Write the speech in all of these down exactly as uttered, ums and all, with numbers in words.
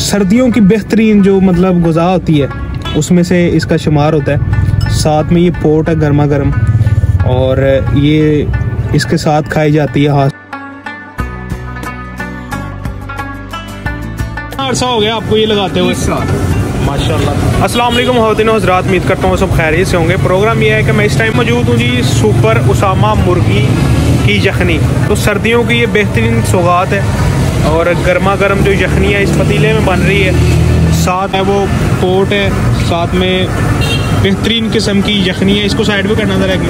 सर्दियों की बेहतरीन जो मतलब ग़िज़ा होती है उसमें से इसका शुमार होता है। साथ में ये पोट है गर्मा गर्म, और ये इसके साथ खाई जाती है। हाँ, अरसा हो गया आपको ये लगाते हुए? माशाल्लाह। अस्सलाम वालेकुम ख़वातीन व हज़रात, उम्मीद करता हूँ सब खैरियत से होंगे। प्रोग्राम ये है कि मैं इस टाइम मौजूद हूँ जी सुपर उसामा मुर्गी की यखनी। तो सर्दियों की ये बेहतरीन सौगात है, और गर्मा गर्म जो यखनी है इस पतीले में बन रही है। साथ है वो पोट है, साथ में बेहतरीन किस्म की यखनी है। इसको साइड पे करना ज़रा कि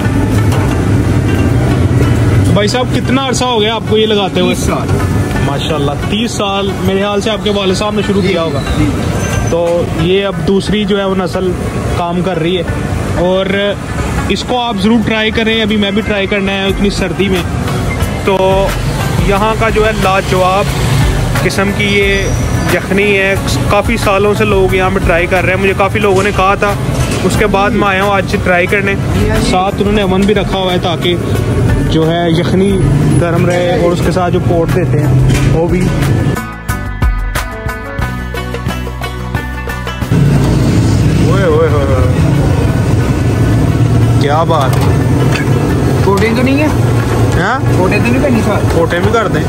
भाई साहब, कितना अरसा हो गया आपको ये लगाते हुए? माशाल्लाह, तीस साल मेरे ख्याल से आपके वाले साहब ने शुरू किया होगा। तो ये अब दूसरी जो है वो नस्ल काम कर रही है, और इसको आप ज़रूर ट्राई करें। अभी मैं भी ट्राई करना है इतनी सर्दी में। तो यहाँ का जो है लाजवाब किस्म की ये यखनी है। काफ़ी सालों से लोग यहाँ पे ट्राई कर रहे हैं। मुझे काफ़ी लोगों ने कहा था, उसके बाद मैं आया हूँ आज ट्राई करने। साथ उन्होंने अवन भी रखा हुआ है ताकि जो है यखनी गर्म रहे, और उसके साथ जो पोट देते हैं वो भी। ओए ओए ओए, क्या बात है। पोटे तो नहीं है? हाँ, पोटे तो नहीं करनी सर? पोटे भी कर दें।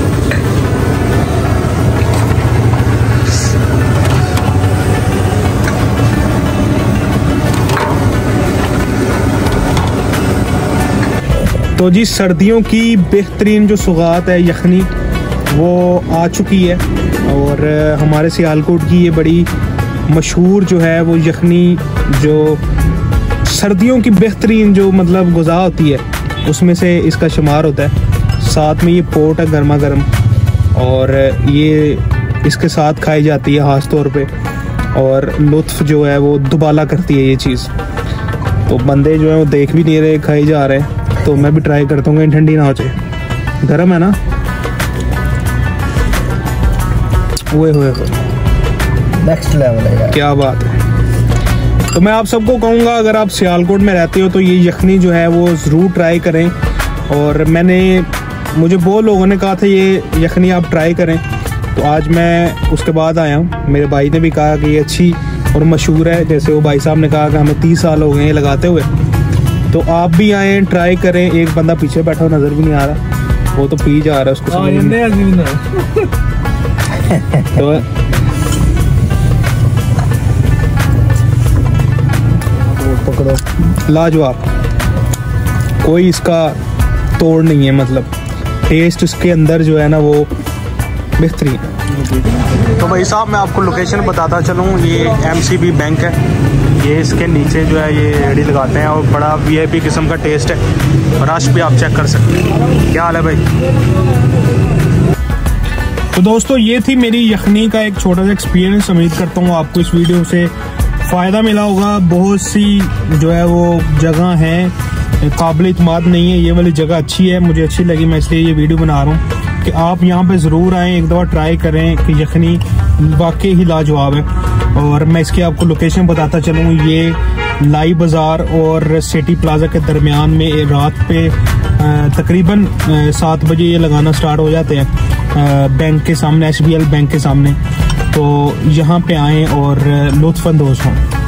तो जी सर्दियों की बेहतरीन जो सौगात है यखनी वो आ चुकी है, और हमारे सियालकोट की ये बड़ी मशहूर जो है वो यखनी, जो सर्दियों की बेहतरीन जो मतलब ग़िज़ा होती है उसमें से इसका शुमार होता है। साथ में ये पोट है गर्मा गर्म, और ये इसके साथ खाई जाती है ख़ास तौर पे, और लुत्फ़ जो है वो दुबाला करती है ये चीज़। तो बंदे जो है वो देख भी नहीं रहे, खाई जा रहे हैं। तो मैं भी ट्राई करता हूँ, ठंडी ना हो जाए। गर्म है ना? ओए होए होए, नेक्स्ट लेवल है, क्या बात है। तो मैं आप सबको कहूँगा, अगर आप सियालकोट में रहते हो तो ये यखनी जो है वो ज़रूर ट्राई करें। और मैंने मुझे बहुत लोगों ने कहा था ये यखनी आप ट्राई करें, तो आज मैं उसके बाद आया हूँ। मेरे भाई ने भी कहा कि ये अच्छी और मशहूर है। जैसे वो भाई साहब ने कहा कि हमें तीस साल हो गए हैं लगाते हुए, तो आप भी आएँ ट्राई करें। एक बंदा पीछे बैठा हो, नज़र भी नहीं आ रहा, वो तो पी जा रहा है, उसको समझ नहीं। तो पकड़ो, लाजवाब, कोई इसका तोड़ नहीं है। मतलब टेस्ट इसके अंदर जो है ना वो बेहतरीन। तो भाई साहब, मैं आपको लोकेशन बताता चलूँ। ये एमसीबी बैंक है, ये इसके नीचे जो है ये रेडी लगाते हैं, और बड़ा वीआईपी किस्म का टेस्ट है। रश भी आप चेक कर सकते हैं। क्या हाल है भाई? तो दोस्तों, ये थी मेरी यखनी का एक छोटा सा एक्सपीरियंस। उम्मीद करता हूँ आपको इस वीडियो से फ़ायदा मिला होगा। बहुत सी जो है वो जगह हैं काबिल इत्माद नहीं है, ये वाली जगह अच्छी है, मुझे अच्छी लगी, मैं इसलिए ये वीडियो बना रहा हूँ कि आप यहाँ पे ज़रूर आएँ, एक दफ़ा ट्राई करें कि यखनी वाकई ही लाजवाब है। और मैं इसकी आपको लोकेशन बताता चलूँ। ये लाई बाज़ार और सिटी प्लाजा के दरमियान में रात पे तकरीबन सात बजे ये लगाना स्टार्ट हो जाते हैं बैंक के सामने, एस बी एल बैंक के सामने। तो यहाँ पे आएँ और लुत्फ़ अंदोज़ हों।